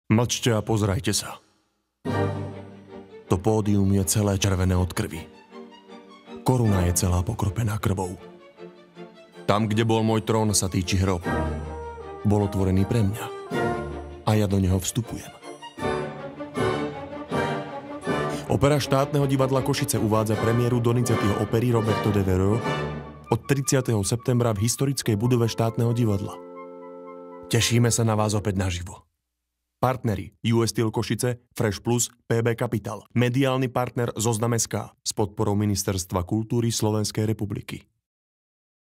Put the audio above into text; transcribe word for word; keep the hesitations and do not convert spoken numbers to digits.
Mlčte a pozrajte sa. To pódium je celé červené od krvi. Koruna je celá pokropená krvou. Tam, kde bol môj trón, sa týči hrob. Bol otvorený pre mňa. A ja do neho vstupujem. Opera Štátneho divadla Košice uvádza premiéru Donizettiho opery Roberto Devereux od tridsiateho septembra v historickej budove Štátneho divadla. Tešíme sa na vás opäť naživo. Partneri ú es Steel Košice, Fresh Plus, pé bé Capital. Mediálny partner Zoznam bodka es ká s podporou Ministerstva kultúry Slovenskej republiky.